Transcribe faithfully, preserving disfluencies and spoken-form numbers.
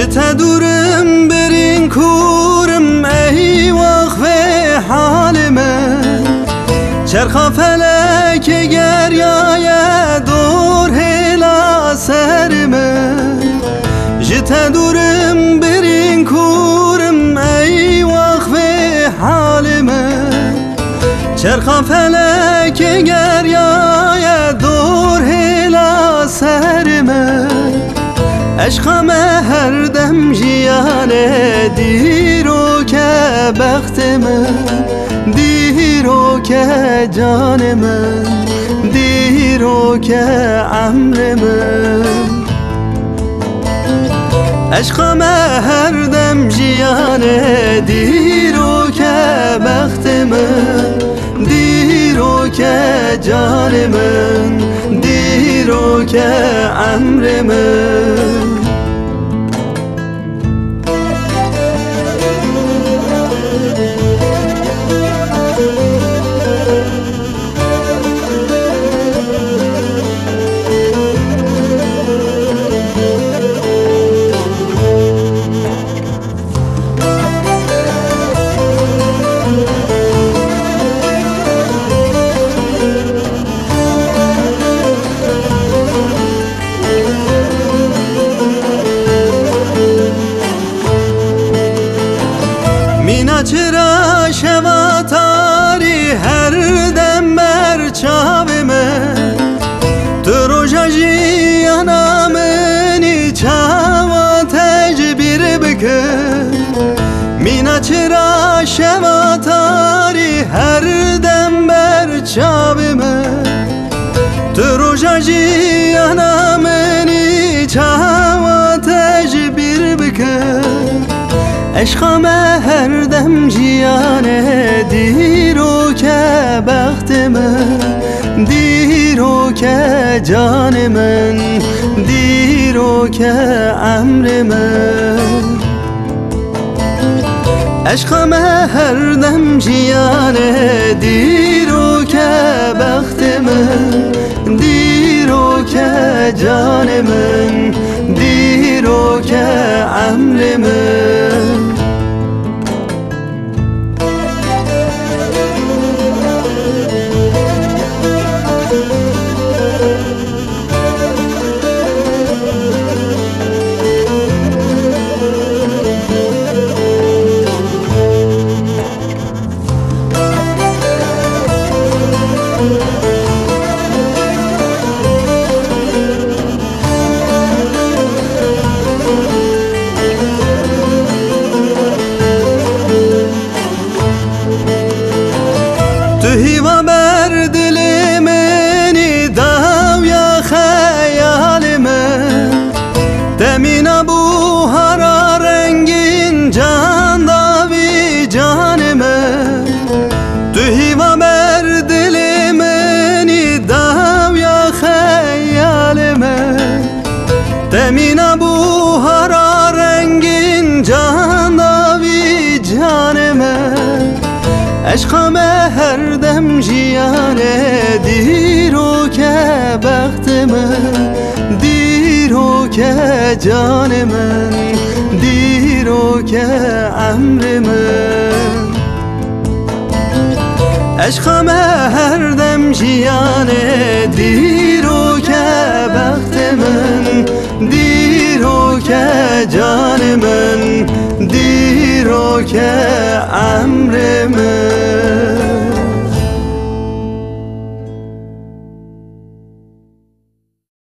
جت دورم برین کورم ای وقف حال من چرخا فلک گریای دور هلا سر من جت دورم برین کورم ای وقف حال من چرخا فلک گریای دور هلا سر من عشقم هر دم جیانه دیرو که بخت من دیرو که جان من دیرو که عمر من عشقم هر دم جیانه دیرو که بخت من دیرو که جان من دیرو که عمر من مینا چرا شوا تاری هر دم بر چاو من تو روژا جیانا منی چاوا تجبیر بکن مینا چرا شوا تاری هر دم بر چاو من تو روژا جیانا منی چاوا تجبیر بکن عشقم هر دم جیانه دیرو که بخت من دیرو که جان من دیرو که عمر من عشقم هر دم جیانه دیرو که بخت من دیرو که جان من دیرو که عمر من تو هیوا بر دل منی داو یا خیال من دمینا بو هرا رنگین جان داوی جان من تو هیوا بر دل منی داو یا خیال من دمینا بو هرا رنگین جان داوی جان من عشقم هر دم جیانه دیرو که بخت من دیرو که جان من دیرو که عمر من عشقم هر دم جیانه دیرو که بخت من دیرو که جان من دیرو که عمر من